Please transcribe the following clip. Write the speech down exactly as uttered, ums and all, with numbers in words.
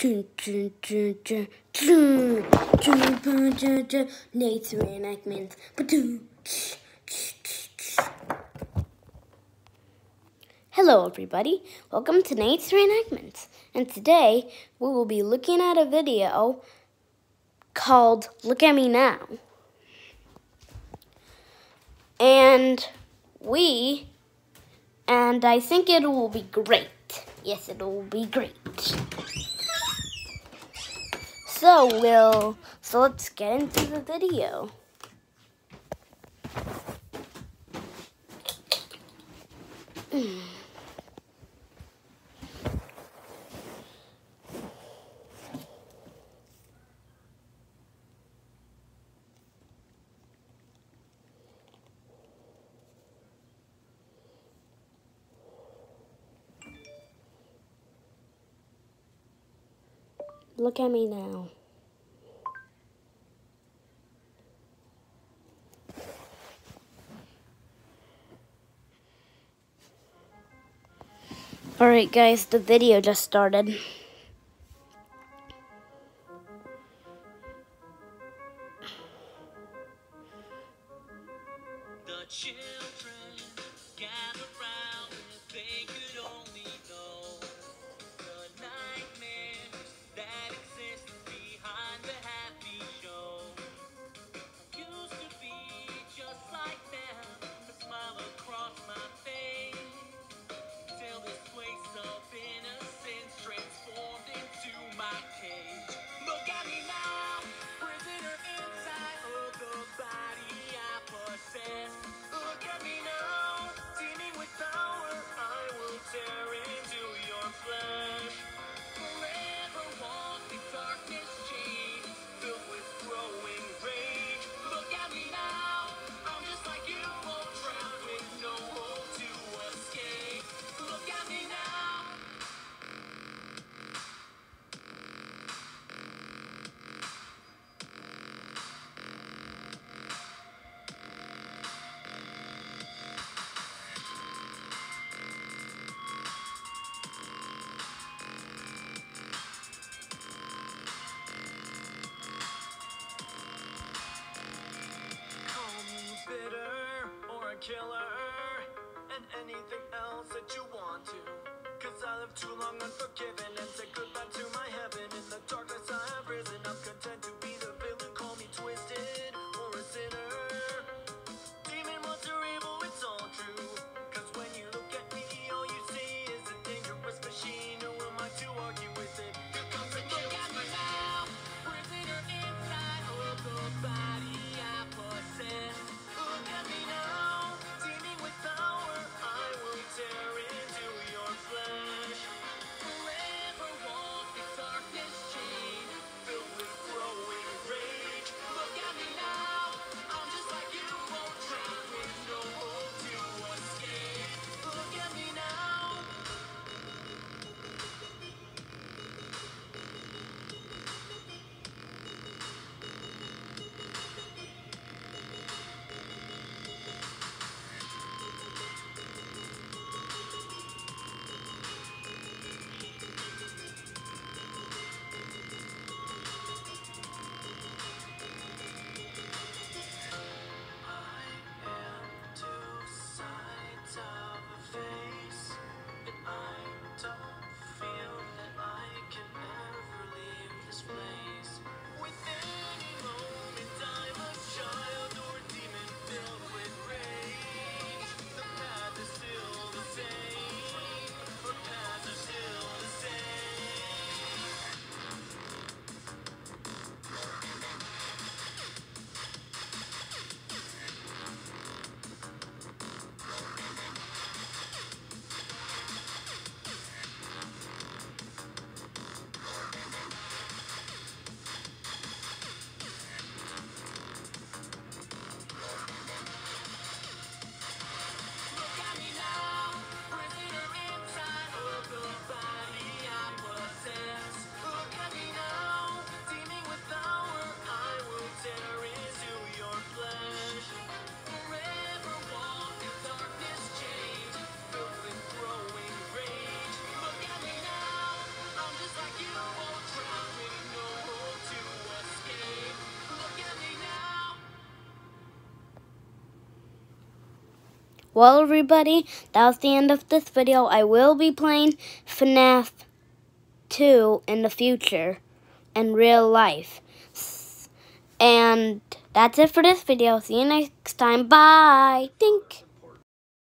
Nate's reenactments. Hello everybody, welcome to Nate's Reenactments, and today we will be looking at a video called Look at Me Now. And we, and I think it will be great. Yes, it will be great. So we'll, so let's get into the video. Mm. Look at me now. Alright guys, the video just started. The children gather round if they could only know the nightmares that exist behind the happy show. I used to be just like them, a smile across my face, till this place of innocence transformed into my cage. Look at me now, prisoner inside of the body I possess. Look at me now, teeming with power, I will tear into your flesh. Forever walk the darkness chain, filled with growing rage. Look at me now, I'm just like you, all trapped with no hope to escape. Look at me now. Bitter or a killer, and anything else that you want to. Cause I lived too long unforgiven and said goodbye to my heaven. In the darkness I have risen, I'm content to be the villain. Call me twisted or a sinner. Demon, monster, evil, it's all true. Cause when you look at me, all you see is a dangerous machine. Who am I to argue with it? Here comes a kill. Look at me now, prisoner inside of the body I possess. Look at me now, teeming with power, I will tear into your flesh. Forever walk the darkness chain, Well, everybody, that was the end of this video. I will be playing FNAF two in the future, in real life. And that's it for this video. See you next time. Bye. Think.